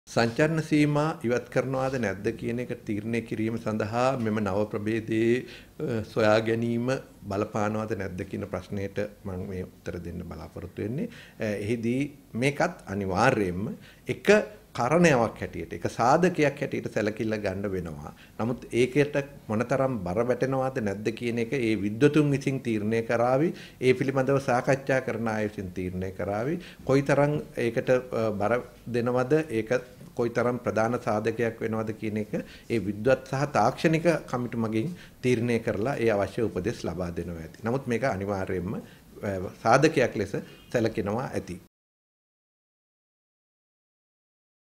සංචරණ සීමා ඉවත් කරනවාද නැද්ද කියන එක තීරණය කිරීම සඳහා මෙම නව ප්‍රභේදයේ සොයා ගැනීම බලපානවාද නැද්ද කියන ප්‍රශ්නයට මම මේ උත්තර දෙන්න බලාපොරොත්තු වෙන්නේ. එහිදී මේකත් අනිවාර්යයෙන්ම එක කරණයක් හැටියට එක සාධකයක් හැටියට සැලකිල්ල ගන්න වෙනවා. නමුත් ඒකට මොනතරම් බර වැටෙනවද නැද්ද කියන එක ඒ විද්වතුන් විසින් තීරණය කරાવી. ඒ පිළිබඳව සාකච්ඡා කරන අය විසින් තීරණය කරાવી. කොයිතරම් ඒකට බර දෙනවද ඒක කොයිතරම් ප්‍රධාන සාධකයක් වෙනවද කියන එක ඒ විද්වත් සහ තාක්ෂණික කමිටු මගින් තීරණය කරලා ඒ අවශ්‍ය උපදෙස් ලබා දෙනවා ඇති. නමුත් මේක අනිවාර්යයෙන්ම සාධකයක් ලෙස සැලකෙනවා ඇති.